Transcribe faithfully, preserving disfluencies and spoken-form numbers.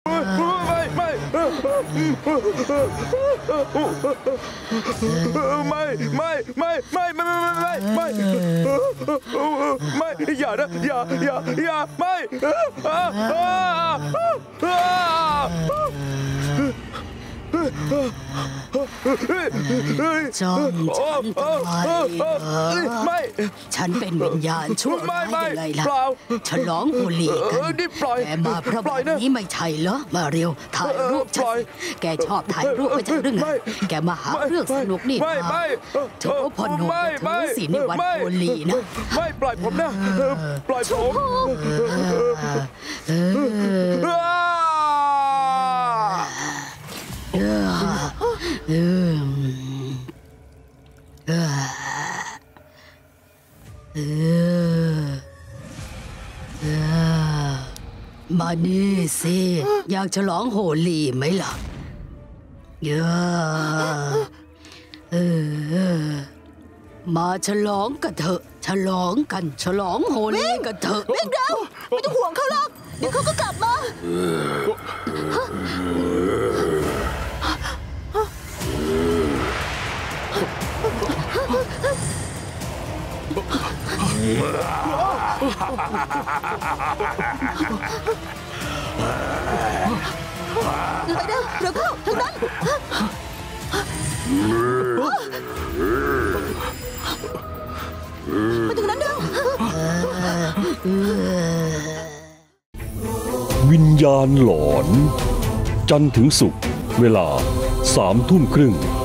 ไม่ไม่ไม่ไม่ไม่ไม่ไม่ไม่ไม่อย่านะอย่าอย่าอย่าไม่จ้องฉันทำไมไม่ฉันเป็นวิญญาณชั่วร้ายยังไงล่ะฉลองโฮลีกันแกมาเพราะแบบนี้ไม่ใช่เหรอมาเร็วถ่ายรูปฉันแกชอบถ่ายรูปไม่ใช่เรื่องไงแกมาหาเรื่องสนุกนี่มาเธอพนมถือศีลในวันโฮลีนะไม่ปล่อยผมนะปล่อยผมเออเออเออเออเออมานี่สิอยากฉลองโฮลีไหมล่ะเออเออมาฉลองกันเถอะฉลองกันฉลองโฮลีกันเถอะวิ่งเร็วไม่ต้องห่วงเขาหรอกเดี๋ยวเขาก็กลับมาไปเร็วเร็วเข้าทางนั้นไปถึงนั้นเร็ววิญญาณหลอนจันทร์ถึงศุกร์เวลาสามทุ่มครึ่ง